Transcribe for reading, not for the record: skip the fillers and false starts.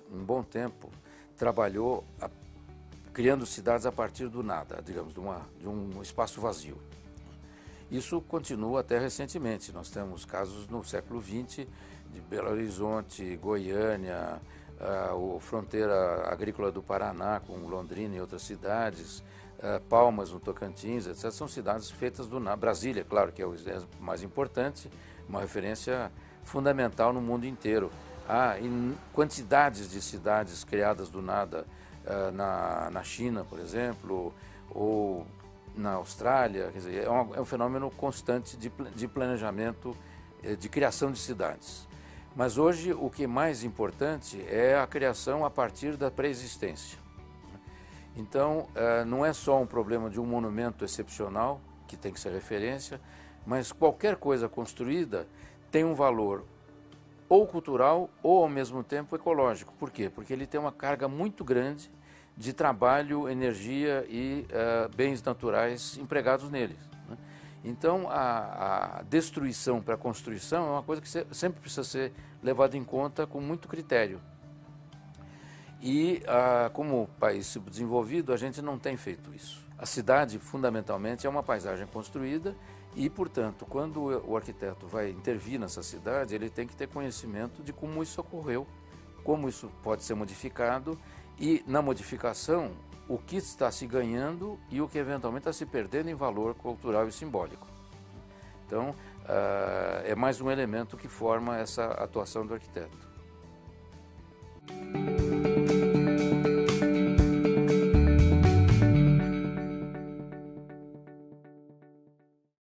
um bom tempo, trabalhou criando cidades a partir do nada, digamos, de um espaço vazio. Isso continua até recentemente. Nós temos casos no século XX de Belo Horizonte, Goiânia, a fronteira agrícola do Paraná com Londrina e outras cidades, Palmas no Tocantins, etc. São cidades feitas do nada. Brasília, claro, que é o exemplo mais importante, uma referência fundamental no mundo inteiro. Há quantidades de cidades criadas do nada na China, por exemplo, ou na Austrália. Quer dizer, é um fenômeno constante de planejamento, de criação de cidades. Mas hoje o que é mais importante é a criação a partir da pré-existência. Então, não é só um problema de um monumento excepcional, que tem que ser referência, mas qualquer coisa construída tem um valor ou cultural ou, ao mesmo tempo, ecológico. Por quê? Porque ele tem uma carga muito grande de trabalho, energia e bens naturais empregados neles, né? Então, a destruição para a construção é uma coisa que sempre precisa ser levada em conta com muito critério. E, como país subdesenvolvido, a gente não tem feito isso. A cidade, fundamentalmente, é uma paisagem construída e, portanto, quando o arquiteto vai intervir nessa cidade, ele tem que ter conhecimento de como isso ocorreu, como isso pode ser modificado e, na modificação, o que está se ganhando e o que eventualmente está se perdendo em valor cultural e simbólico. Então, é mais um elemento que forma essa atuação do arquiteto.